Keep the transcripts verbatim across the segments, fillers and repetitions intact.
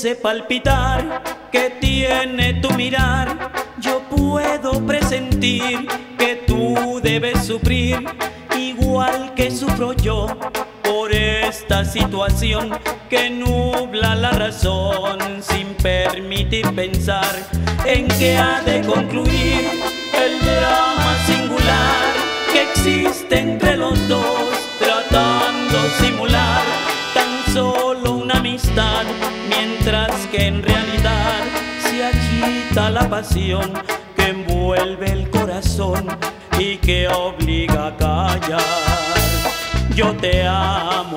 ese palpitar que tiene tu mirar, yo puedo presentir que tú debes sufrir igual que sufro yo por esta situación que nubla la razón sin permitir pensar en que ha de concluir el drama singular que existe entre los dos, tratando simular tan solo una amistad, mientras que en realidad se agita la pasión que envuelve el corazón y que obliga a callar. Yo te amo.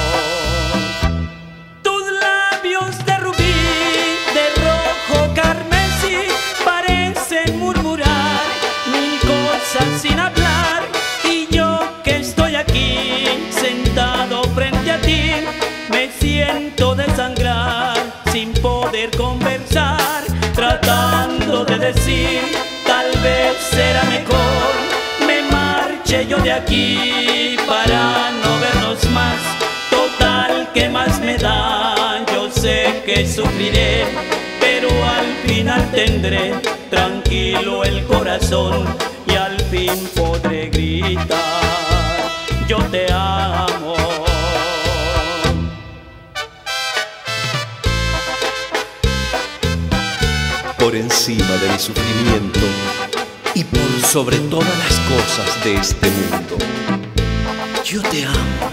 Tus labios de rubí, de rojo carmesí, parecen murmurar mil cosas sin hablar, y yo que estoy aquí sentado frente a ti me siento desangrar sin poder conversar, tratando de decir tal vez será mejor me marche yo de aquí para no vernos más. Total, ¿qué más me da? Yo sé que sufriré, pero al final tendré tranquilo el corazón y al fin podré gritar: yo te amo. Por encima de mi sufrimiento y por sobre todas las cosas de este mundo, yo te amo.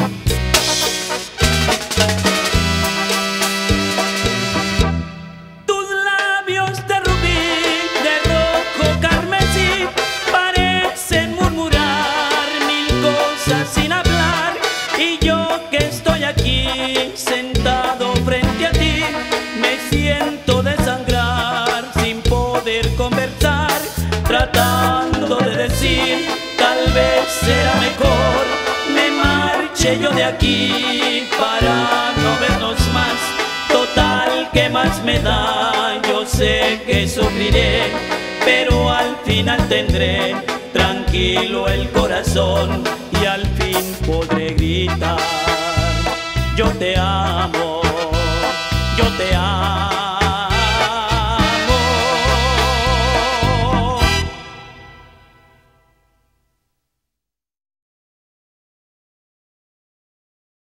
Tus labios de rubí, de rojo carmesí, parecen murmurar mil cosas sin hablar, y yo que estoy aquí sentado frente a ti me siento desangrar sin poder conversar, tratando de decir tal vez será mejor me marche yo de aquí para no vernos más. Total, ¿qué más me da? Yo sé que sufriré, pero al final tendré tranquilo el corazón y al fin podré gritar: yo te amo.